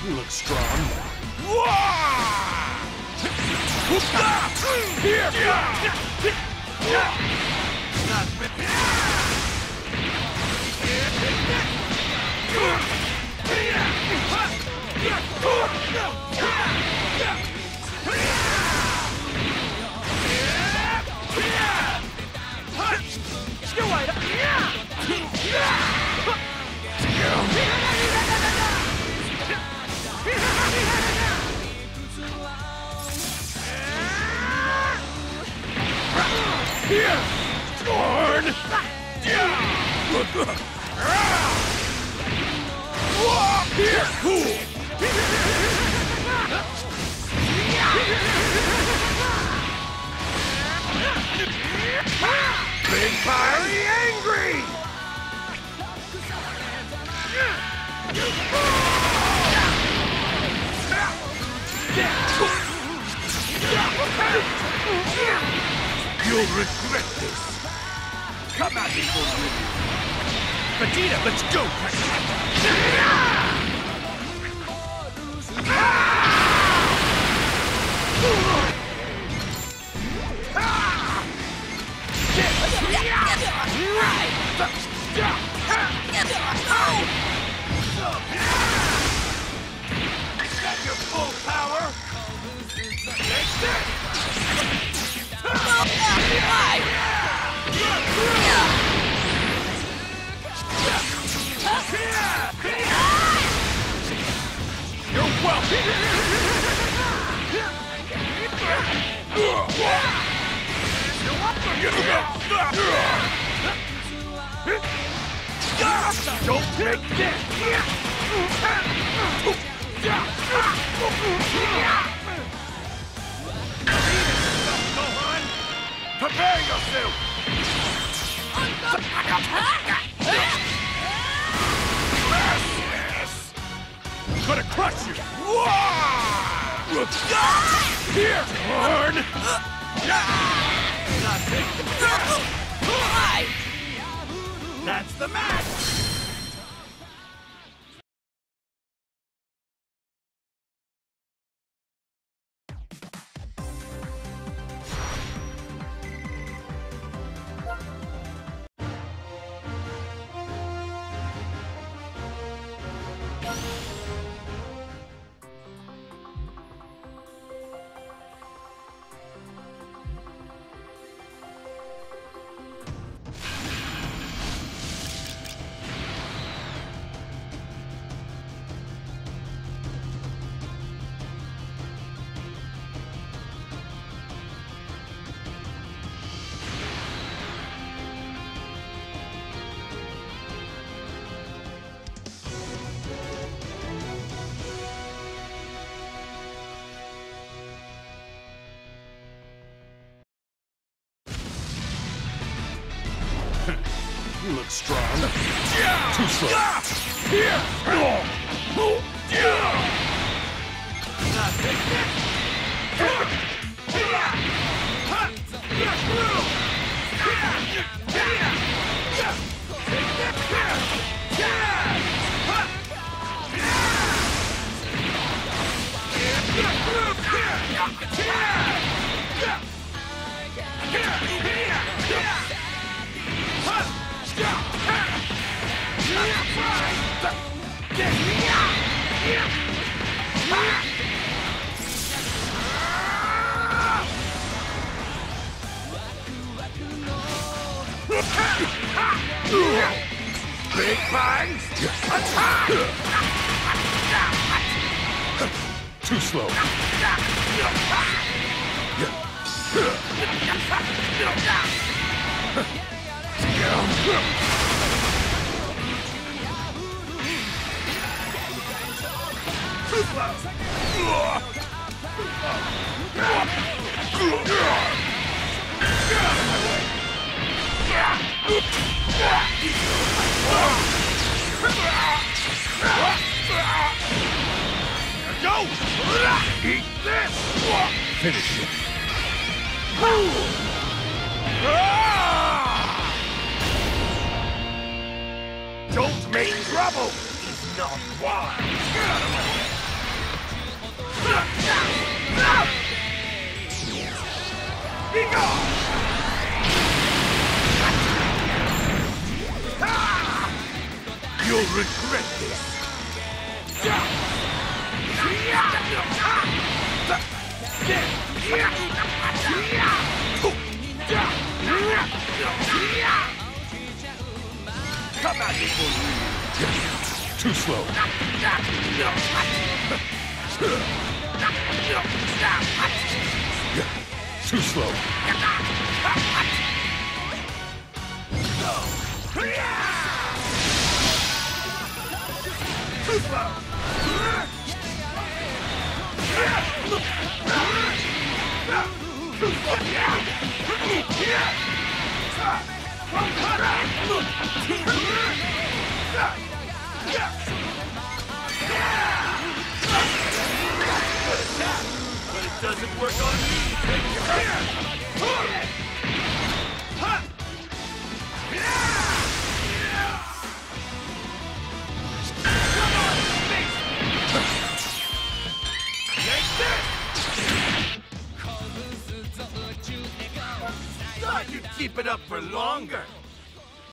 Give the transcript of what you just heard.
You look strong. Here! Here! Scorn! Here! Cool! Big fiery angry! You'll regret this. Come at me, Vegeta, let's go! Is that your full power? Take this! You're welcome! Don't make this! Prepare yourself! I'm gonna crush you! Here, turn! That's the match! You look strong. Too slow. Here! Big bang! Attack! Too slow. Go! Eat this! Finish it. Don't make trouble! He's not wise! Be gone! You'll regret this. Come at me for real. Too slow. Too slow. Too slow. But it doesn't work on me. Thought you'd keep it up for longer.